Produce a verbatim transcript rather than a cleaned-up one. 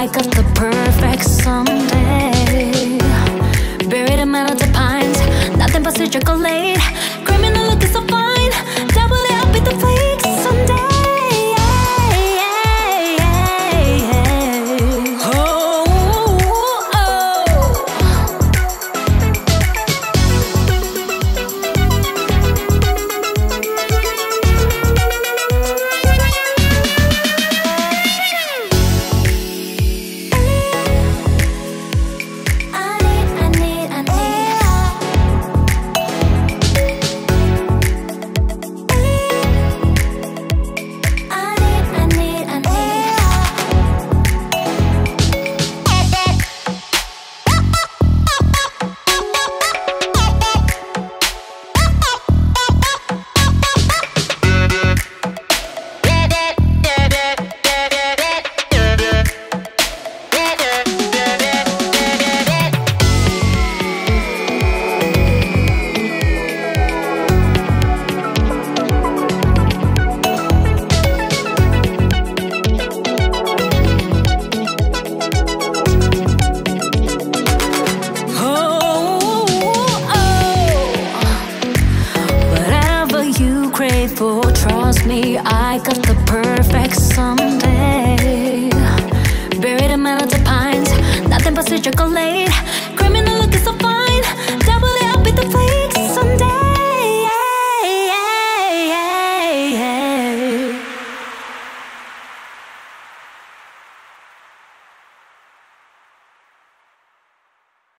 I got the perfect someday. Buried in melody pines, nothing but sweet chocolate. Criminal looking so fine, double it up with the flakes someday. For trust me, I got the perfect someday. Buried in melody pines, nothing but sweet chocolate.